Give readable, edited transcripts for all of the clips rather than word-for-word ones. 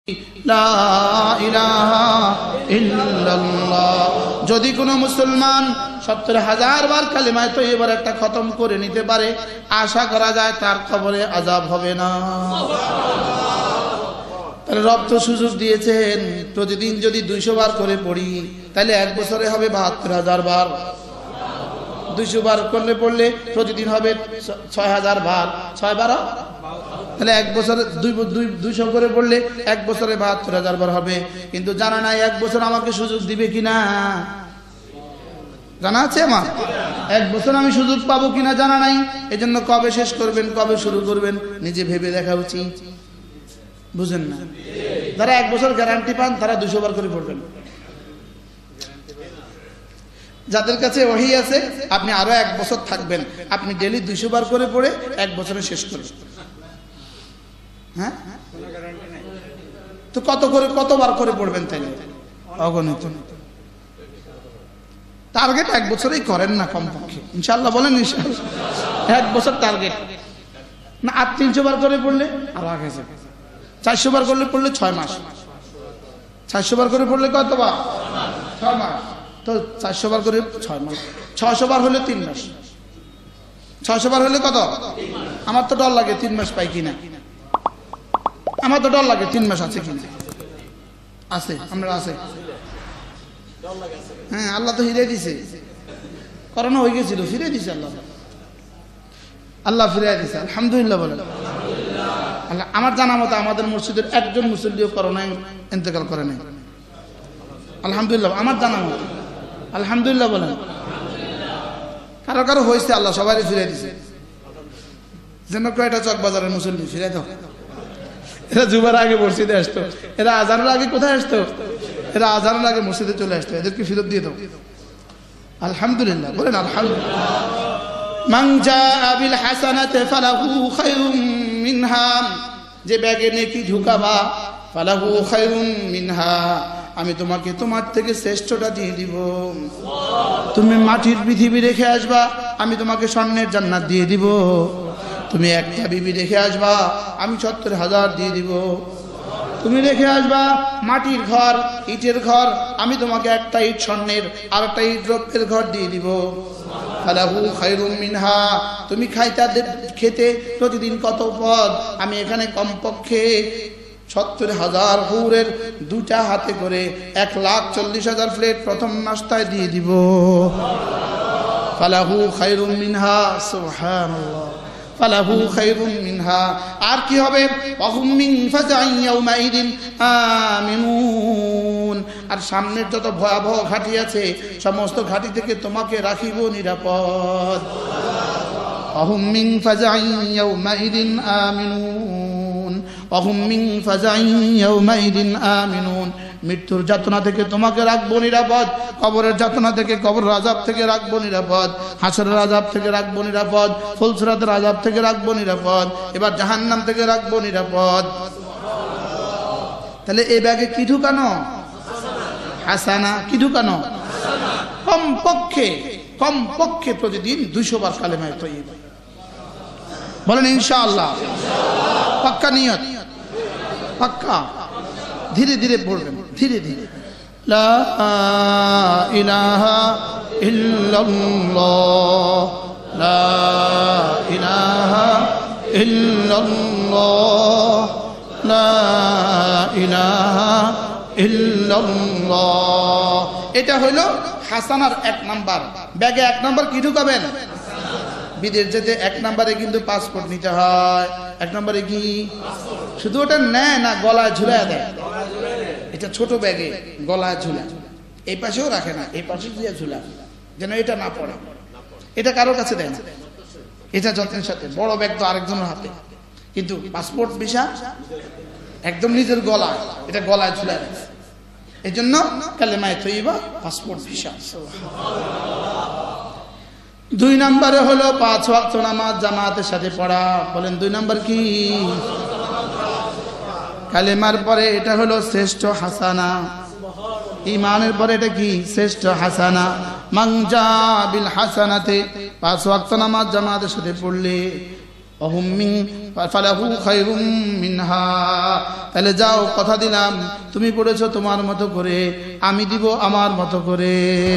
লা ইলাহা ইল্লাল্লাহ। যদি কোনো মুসলমান ৭০,০০০ বার কালিমায়ে তয়্যিবার একটা খতম করে নিতে পারে, আশা করা যায় তার কবরে আযাব হবে না। তাহলে রব তো সুযোগ দিয়েছেন, প্রতিদিন যদি ২০০ বার করে পড়ি তাহলে এক বছরে হবে ৭২,০০০ বার। ২০০ বার করলে পড়লে প্রতিদিন হবে ৬,০০০ বার, ৬ বার, তাহলে এক বছরে ২০০ করে পড়লে এক বছরে ৭২,০০০ বার হবে। কিন্তু জানা নাই এক বছর আমাকে সুযোগ দিবে কিনা, জানা আছে আমার? এক বছর আমি সুযোগ পাবো কিনা জানা নাই। এজন্য কবে শেষ করবেন, কবে শুরু করবেন নিজে ভেবে দেখা উচিত, বুঝেন না? যারা এক বছর গ্যারান্টি পান তারা ২০০ বার করে পড়বেন। যাদের কাছে ওহী আছে আপনি আরো এক বছর থাকবেন, আপনি ডেইলি ২০০ বার করে পড়ে এক বছরে শেষ করবেন। হ্যাঁ, তো কতবার করে পড়বেন তাইলে? অগণিত। টার্গেট এক বছরেই করেন না কমপক্ষে, ইনশাআল্লাহ বলেন ইনশাআল্লাহ। এক বছর টার্গেট না, আর ৩০০ বার করে পড়লে আরো আগে যাবে। ৪০০ বার করলে পড়লে ৬ মাস, ৪০০ বার করে পড়লে কতবার? ৬ মাস। তো ৪০০ বার করে ৬ মাস, ৬০০ বার হলে ৩ মাস, ৬০০ বার হলে কত? আমার তো ডর লাগে ৩ মাস পাই কিনা, আমার তো ডর লাগে ৩ মাস আছে কিনা। আছে, আমরা আছে। হ্যাঁ, আল্লাহ তো ফিরে দিছে, করোনা হয়ে গেছিল, ফিরে দিছে আল্লাহ, আল্লাহ ফিরে দিছে, আলহামদুলিল্লাহ বলেন। আল্লাহ, আমার জানা মতো আমাদের মসজিদের একজন মুসল্লিও করোনায় ইন্তেকাল করে নাই, আলহামদুলিল্লাহ আমার জানা মতো, আলহামদুলিল্লাহ বলেন। কারো কারো হয়েছে, আল্লাহ সবাই ফিরে দিছে। যেন কয়টা চকবাজারের মুসল্লি ফিরে দাও। এরা জুমার আগে মসজিদে আসতো, এরা আজানের আগে কোথায় আসতো? এরা আজানের আগে মসজিদে চলে আসতো, এদেরকে ফেরত দিয়ে দাও, আলহামদুলিল্লাহ বলেন আলহামদুলিল্লাহ। মান জাআ বিল হাসানাতি ফালাহু খায়রুম মিনহা, যে ব্যাগে নেকি ঢুকাবা, ফালাহু খায়রুম মিনহা, আমি তোমাকে তোমার থেকে শ্রেষ্ঠটা দিয়ে দিব। তুমি মাটির পৃথিবী রেখে আসবা, আমি তোমাকে স্বর্ণের জান্নাত দিয়ে দিব। তুমি একটা বিবি রেখে আসবা, আমি ৭০,০০০ দিয়ে দিব। তুমি রেখে আসবা মাটির ঘর, ইটের ঘর, আমি তোমাকে একটা ইট স্বর্ণের আর একটা ইট রৌপ্যের ঘর দিয়ে দিব। ফালাহু খায়রুম মিনহা, তুমি খেতে প্রতিদিন কত পদ, আমি এখানে কমপক্ষে ৭০,০০০ হুরের 2টা হাতে করে ১,৪০,০০০ প্লেট প্রথম নাস্তায় দিয়ে দিব। ফালাহু খায়রুম মিনহা, সুবহানাল্লাহ, ফালাহু খায়রুম মিনহা। আর কি হবে? ওয়াহুম মিন ফাজাইন ইয়াউমাইদিন আমিনুন, আর সামনের যত ভয়াবহ ঘাঁটি আছে সমস্ত ঘাঁটি থেকে তোমাকে রাখিব নিরাপদ। ওয়াহুম মিন ফাজাইন ইয়াউমাইদিন আমিনুন, ওয়াহুম মিন ফাজাইন ইয়াউমাইদিন আমিনুন, মৃত্যুর যাতনা থেকে তোমাকে রাখবো নিরাপদ, কবরের যাতনা থেকে, কবরের আযাব থেকে রাখবো নিরাপদ, হাসরের আযাব থেকে রাখবো নিরাপদ, ফুলসিরাতের আযাব থেকে রাখবো নিরাপদ, এবার জাহান্নাম থেকে রাখবো নিরাপদ। তাহলে এই ব্যাগে কি ঢুকানো? হাসানা। কি ঢুকানো? কমপক্ষে প্রতিদিন ২০০ বার কালেমায়ে তয়্যিবা বলেন ইনশাআল্লাহ। পাক্কা নিয়ত, পাক্কা। ধীরে ধীরে পড়বেন, ধীরে ধীরে। লা ইলাহা ইল্লাল্লাহ, লা ইলাহা ইল্লাল্লাহ, লা ইলাহা ইল্লাল্লাহ। এটা হইল হাসানার ১ নাম্বার। ব্যাগে ১ নাম্বার কি ঢুকাবেন? বিদেশ যেতে ১ নাম্বারে কিন্তু পাসপোর্ট নিতে হয়। ১ নাম্বারে কি? শুধু ওটা নেয় না, গলায় ঝুলায় দেয়। এটা ছোট ব্যাগে গলায় ঝুলা, এই পাশেও রাখে না, এই পাশে দিয়ে ঝুলা, যেন এটা না পড়ে। এটা কারোর কাছে দেয় না, এটা যত্নের সাথে। বড় ব্যাগ তো আরেকজনের হাতে, কিন্তু পাসপোর্ট ভিসা একদম নিজের গলায়, এটা গলায় ঝুলায় রাখে। এই জন্য কালেমায়ে তয়্যিবা, পাসপোর্ট ভিসা। ২ নম্বরে হলো ৫ ওয়াক্ত নামাজ জামাতের সাথে পড়া। বলেন ২ নম্বর কি? কালেমার পরে এটা হলো শ্রেষ্ঠ হাসানা, ঈমানের পরে এটা কি? শ্রেষ্ঠ হাসানা। মান জা বিল হাসানাতে, ৫ ওয়াক্ত নামাজ জামাতের সাথে পড়লে তাহলে যাও, কথা দিলাম, তুমি পড়েছো তোমার মতো করে, আমি দিব আমার মতো করে।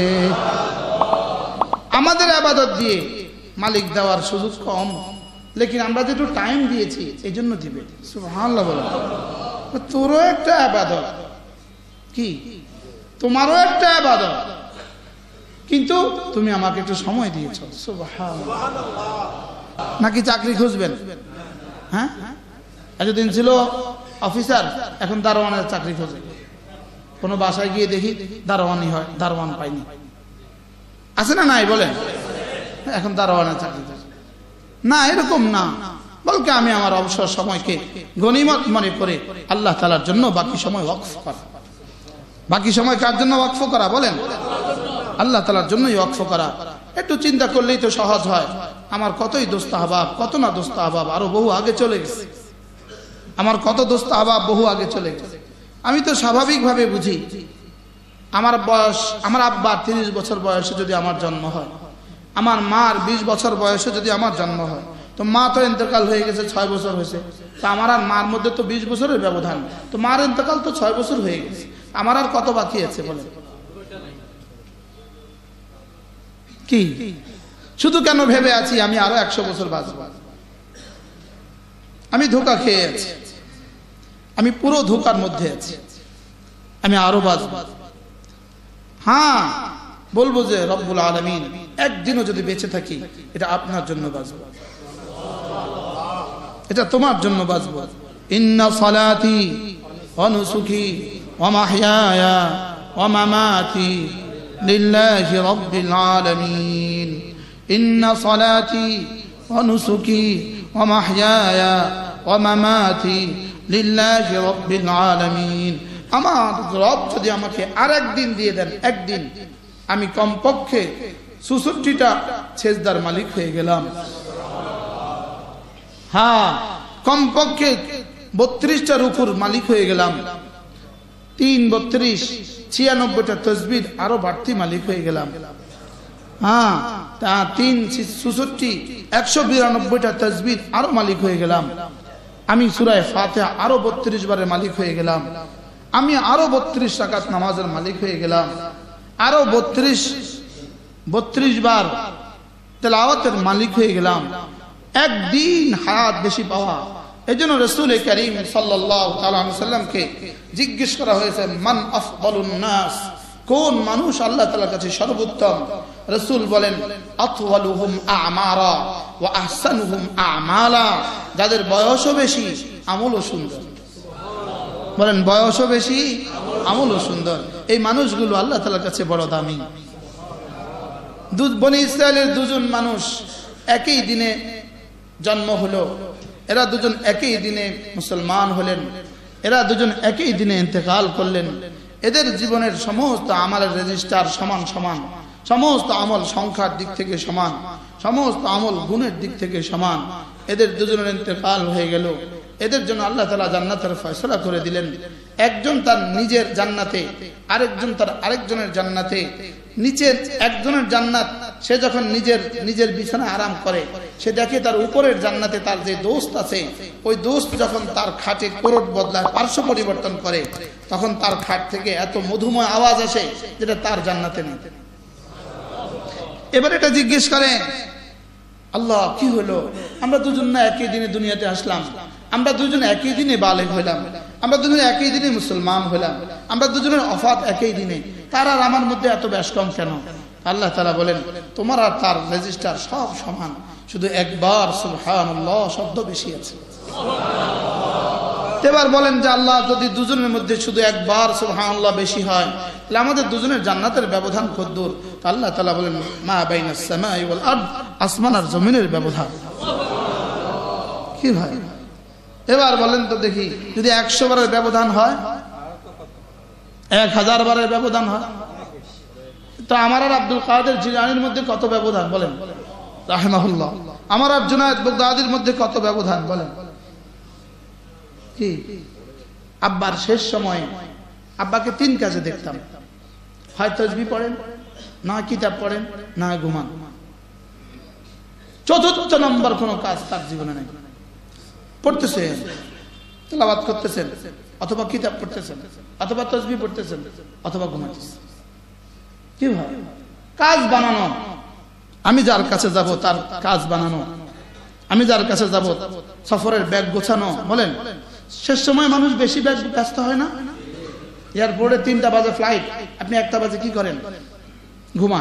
আমাদের ইবাদত দিয়ে মালিক দেওয়ার সুযোগ কম, লেকিন আমরা যেটু টাইম দিয়েছি এই জন্য দিবে। সুবহানাল্লাহ বলো। তোরও একটা ইবাদত, কি তোমারও একটা ইবাদত, কিন্তু তুমি আমাকে একটু সময় দিয়েছো। সুবহানাল্লাহ। নাকি চাকরি খুঁজবেন? হ্যাঁ, এতদিন ছিল অফিসার, এখন দারোয়ানের চাকরি খোঁজে। কোনো বাসায় গিয়ে দেখি দারোয়ানি হয়, দারোয়ান পাইনি। আছে না নাই বলেন? এখন দারোয়ানের চাকরি খোঁজে না, এরকম না, বলকে আমি আমার অবসর সময়কে গনিমত মনে করে আল্লাহ তাআলার জন্য বাকি সময় ওয়াকফ করা। বাকি সময় কার জন্য ওয়াকফ করা বলেন? আল্লাহ তাআলার জন্যই ওয়াকফ করা। একটু চিন্তা করলেই তো সহজ হয়। আমার কতই দোস্ত আহবাব, কত না দোস্ত আহবাব আরো বহু আগে চলে গেছে। আমার কত দোস্ত আহবাব বহু আগে চলে গেছে। আমি তো স্বাভাবিকভাবে বুঝি, আমার বয়স, আমার আব্বার 30 বছর বয়সে যদি আমার জন্ম হয়, আমার মার 20 বছর বয়সে যদি আমার জন্ম হয়, তো মা তো ইন্তেকাল হয়ে গেছে 6 বছর হয়েছে, তো আমার আর মার মধ্যে তো 20 বছরের ব্যবধান, তো মার ইন্তেকাল তো 6 বছর হয়ে গেছে, আমার আর কত বাকি আছে বলেন? কি শুধু কেন ভেবে আছি আমি আরো 100 বছর বাঁচব? আমি ধোঁকা খেয়ে আছি, আমি পুরো ধোঁকার মধ্যে আছি, আমি আরো বাঁচব। হ্যাঁ, বলবো যে রব্বুল আলামিন একদিনও যদি বেঁচে থাকি, এটা আপনার জন্য বাঁচব, এটা তোমার জন্য বাঁচব। ইন্না সালাতি ওয়া নুসুকি ওয়া মাহইয়ায়া ওয়া মামাতি লিল্লাহি রাব্বিল আলামিন। ইন্না সালাতি ওয়া নুসুকি ওয়া মাহইয়ায়া ওয়া মামাতি লিল্লাহি রাব্বিল আলামিন। আমার রব যদি আমাকে আরেকদিন দিয়ে দেন, একদিন, আমি কমপক্ষে ৬৪টা সেজদার মালিক হয়ে গেলাম। হ্যাঁ, কমপক্ষে 32টা রুকুর মালিক হয়ে গেলাম। ৩ 32 96টা তাসবিহ আরো বাড়তি মালিক হয়ে গেলাম। হ্যাঁ, তা ৩ ৬৪ 192টা তাসবিহ আরো মালিক হয়ে গেলাম। আমি সূরা ফাতিহা আরো 32 বারের মালিক হয়ে গেলাম। আমি আরো 32 রাকাত নামাজের মালিক হয়ে গেলাম। আরো 32 বার তেলাওয়াতের মালিক হয়ে গেলাম। একদিন হায়াত বেশি পাওয়া। এজন্য রাসূল করিম সাল্লাল্লাহু তাআলা আলাইহি সাল্লামকে জিজ্ঞেস করা হয়েছে, মান আফদালুন নাস, কোন মানুষ আল্লাহ তাআলার কাছে সর্বোত্তম? রাসূল বলেন, আতওয়ালুহুম আমারা ওয়া আহসানুহুম আমালা, যাদের বয়সও বেশি আমলও সুন্দর। বলেন, বয়সও বেশি আমলও সুন্দর। এই মানুষগুলো আল্লাহ তাআলার কাছে বড় দামি। বনি ইসরায়েলের দুজন মানুষ একই দিনে জন্ম হলো, এরা দুজন একই দিনে মুসলমান হলেন, এরা দুজন একই দিনে ইন্তেকাল করলেন। এদের জীবনের সমস্ত আমলের রেজিস্টার সমান সমান, সমস্ত আমল সংখ্যার দিক থেকে সমান, সমস্ত আমল গুণের দিক থেকে সমান। এদের দুজনের ইন্তেকাল হয়ে গেল। এদের জন্য আল্লাহ তাআলা জান্নাতের ফয়সালা করে দিলেন। একজন তার নিজের জান্নাতে, আরেকজন তার আরেকজনের জান্নাতে। নিচের একজনের জান্নাত, সে যখন নিজের বিছানায় আরাম করে, সে দেখে তার উপরের জান্নাতে তার যে দোস্ত আছে, ওই দোস্ত যখন তার খাটে কোরট বদলায়, পার্শ্ব পরিবর্তন করে, তখন তার খাট থেকে এত মধুময় আওয়াজ আসে যেটা তার জান্নাতে নেই। এবার এটা জিজ্ঞেস করে, আল্লাহ কি হলো? আমরা দুজন না একই দিনে দুনিয়াতে আসলাম, আমরা দুজন একই দিনে বালেগ হইলাম, আমরা দুজন একই দিনে মুসলমান হইলাম, আমরা দুজনের ওফাত একই দিনে, তার আর আমার মধ্যে এত বেশ কম কেন? আল্লাহ তাআলা বলেন, তোমার আর তার রেজিস্টার সব সমান, শুধু একবার সুবহানাল্লাহ শব্দ বেশি আছে। এবার বলেন যে আল্লাহ, যদি দুজনের মধ্যে শুধু একবার সুবহানাল্লাহ বেশি হয়, তাহলে আমাদের দুজনের জান্নাতের ব্যবধান কত দূর? আল্লাহ তাআলা বলেন, মা বাইনাস সামাই ওয়াল আরদ, আসমান আর জমিনের ব্যবধান। কি ভাই, এবার বলেন তো দেখি, যদি 100 বারের ব্যবধান হয়, 1000 বারের ব্যবধান হয়, তো আমার আর আব্দুল কাদের জিলানীর মধ্যে কত ব্যবধান বলেন রাহিমাহুল্লাহ? আমার আর জুনায়েদ বাগদাদির মধ্যে কত ব্যবধান বলেন? কি আব্বার শেষ সময়ে আব্বাকে 3 কাজে দেখতাম, হয় তাসবিহ পড়েন, না কিতাব পড়েন, না ঘুমান। চতুর্থ নম্বর কোনো কাজ তার জীবনে নেই। পড়তেছেন, তেলাওয়াত করতেছেন, অথবা কিতাব পড়তেছেন, অথবা তাসবিহ পড়তেছেন, অথবা ঘুমাচ্ছেন। কি ভাই? কাজ বানানো। আমি যার কাছে যাব তার কাজ বানানো, আমি যার কাছে যাব সফরের ব্যাগ গোছানো। বলেন, শেষ সময় মানুষ বেশি ব্যাগ ব্যস্ত হয় না? এয়ারপোর্টে 3টা বাজে ফ্লাইট, আপনি 1টা বাজে কি করেন? ঘুমান।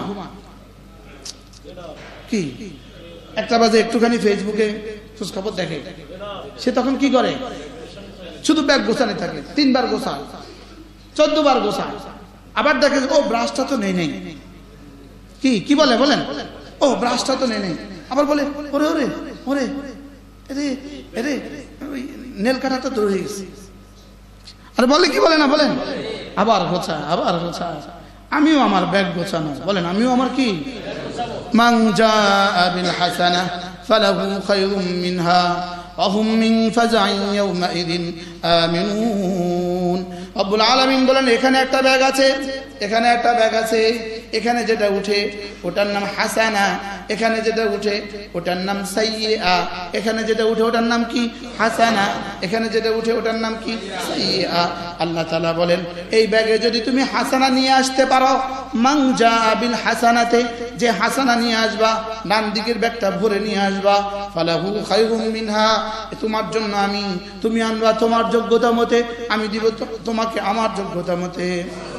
কি 1টা বাজে একটুখানি ফেসবুকে খোঁজ খবর দেখে, সে তখন কি করে? শুধু ব্যাগ গোছানো থাকে। 3 বার গোছায়, 14 বার গোছায়, আবার দেখে ও ব্রাশটা তো নেই। কি বলে? বলেন, ও ব্রাশটা তো নেই। আবার বলে ওরে ওরে ওরে এরে এরে নেল কাটাটা তো রয়ে গেছে। আরে বলে কি বলে না? বলেন, আবার গোছায়, আবার গোছায়। আমিও আমার ব্যাগ গোছানো। বলেন, আমিও আমার কি? মান জাআ বিল হাসানাহ ফালাহু খায়রুম মিনহা ওয়া হুম মিন ফাজআইন ইয়াওমাইযিন আমিনুন। রব্বুল আলামিন বলেন, এখানে একটা ব্যাগ আছে, এখানে একটা ব্যাগ আছে, এখানে যেটা উঠে ওটার নাম হাসানা, এখানে যেটা উঠে ওটার নাম সাইয়্যিআ, এখানে যেটা উঠে ওটার নাম কি? হাসানা, এখানে যেটা উঠে ওটার নাম কি? সাইয়্যিআ। আল্লাহ তাআলা বলেন, এই ব্যাগে যদি তুমি হাসানা নিয়ে আসতে পারো, মান জাআ বিল হাসানাতে, যে হাসানা নিয়ে আসবা, ডান দিকের ব্যাগটা ভরে নিয়ে আসবা, ফালাহু খায়রুম মিনহা, তোমার জন্য আমি, তুমি আনবা তোমার যোগ্যতা মতে, আমি দিব তোমাকে আমার যোগ্যতা মতে।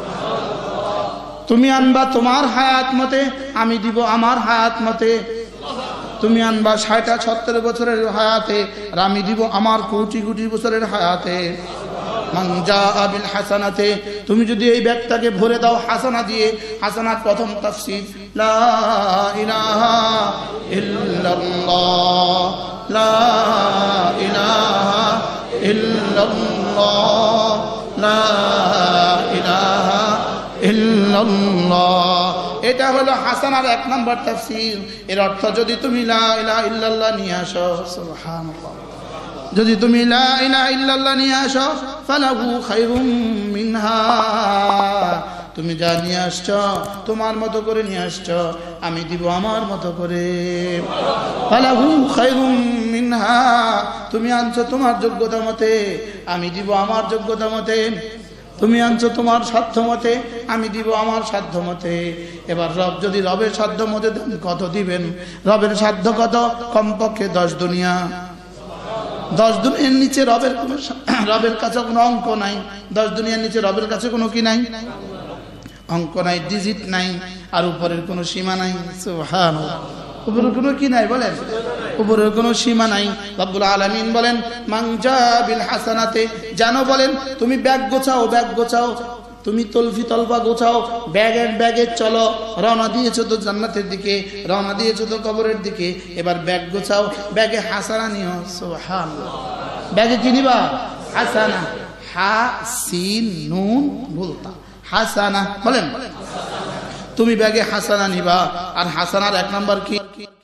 তুমি আনবা তোমার হায়াত মতে, আমি দিব আমার হায়াত মতে। তুমি আনবা 60-70 বছরের হায়াতে, আর আমি দিব আমার কোটি কোটি বছরের হায়াতে। মান জাআ বিল হাসানাতে, তুমি যদি এই ব্যাগটাকে ভরে দাও হাসানা দিয়ে, হাসানার প্রথম তাফসীর লা ইলাহা ইল্লাল্লাহ, লা ইলাহা ইল্লাল্লাহ, লা ইলাহা ইল্লাল্লাহ। এটা হলো হাসানার 1 নম্বর তাফসীর। এর অর্থ, যদি তুমি লা ইলাহা ইল্লাল্লাহ নিয়ে আসো, সুবহানাল্লাহ, যদি তুমি লা ইলাহা ইল্লাল্লাহ নিয়ে আসো, ফালাহু খায়রুম মিনহা, তুমি যা নিয়ে আসছো তোমার মতো করে নিয়ে আসছো, আমি দিব আমার মতো করে। ফালাহু খায়রুম মিনহা, তুমি আনছো তোমার যোগ্যতা মতে, আমি দিব আমার যোগ্যতা মতে। তুমি আনছো তোমার সাধ্য মতে, আমি দিব আমার সাধ্য মতে। এবার রব যদি রবের সাধ্য মতে দেন, কত দিবেন? রবের সাধ্য কত? কমপক্ষে 10 দুনিয়া। 10 দুনিয়ার নিচে রবের কাছে কোনো অঙ্ক নাই। 10 দুনিয়ার নিচে রবের কাছে কোনো কি নাই? অঙ্ক নাই, ডিজিট নাই, আর উপরের কোনো সীমা নাই। সুবহানাল্লাহ। উপরের কোনো কি নাই? বলেন, উপরের কোনো সীমা নাই। রব্বুল আলামিন বলেন, মান জাআ বিল হাসানাতে, জানো বলেন, তুমি ব্যাগ গোছাও, ব্যাগ গোছাও, তুমি তলফি তলবা গোছাও, ব্যাগে চলো। রওনা দিয়েছো তো জান্নাতের দিকে, রওনা দিয়েছো তো কবরের দিকে, এবার ব্যাগ গোছাও, ব্যাগে হাসানা নিও। সুবহানাল্লাহ। ব্যাগে কি নিবা? হাসানা। হা সিন নুন ভুলতা, হাসানা। বলেন, তুমি ব্যাগে হাসানা নিবা। আর হাসানার 1 নম্বর কি?